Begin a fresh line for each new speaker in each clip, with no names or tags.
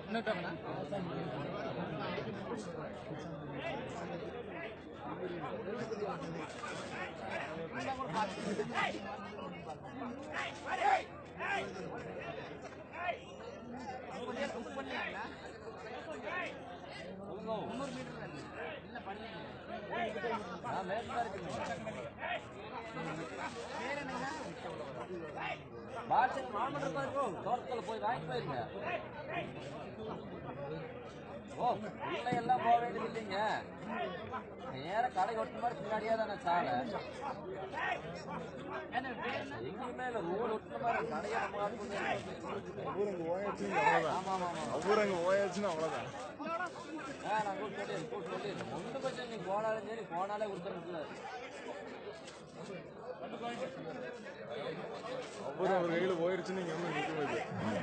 தோட்டத்தில் போய் வாங்கி போயிருங்க. ஓ உள்ள எல்லாம் போக வேண்டியது இல்லைங்க. நேரம் கடை ஒட்டு மாதிரி பின்னாடியே தானே சாலை. எங்கேயுமே இல்லை, ரோடு ஒட்டுன மாதிரி கடையை
ஓயாச்சுன்னு அவ்வளோதான்.
நான் சொல்லிடுறேன். ஒன்று பட்சம் நீ போனாலும் சரி, போனாலே கொடுத்துருக்குல.
அப்புறம் அவர் கையில போயிருச்சுன்னு நீங்க வந்து நிக்க வைக்க.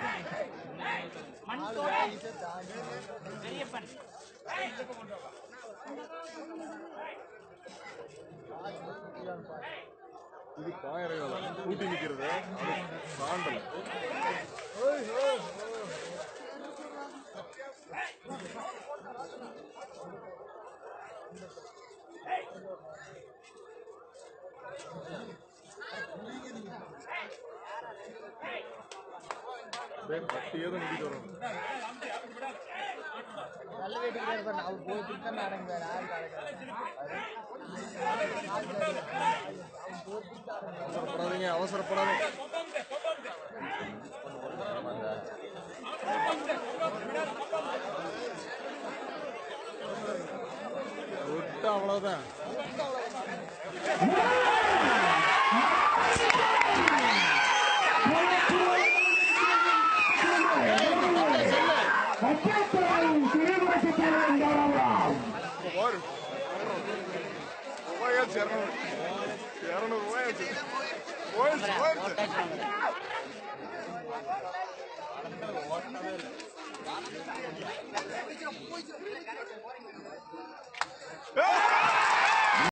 இது பாயறைகள் கூட்டி நிக்கிறது தாண்டல. பட்டியே தான் நிக்கிட்டு வரும்.
நல்ல வீட்டுக்கு அவர் போயிட்டு தான் நடங்க வேற
அவசரப்படாதீங்க, அவசரப்படாதீங்க. விட்டு அவ்வளவுதான். $200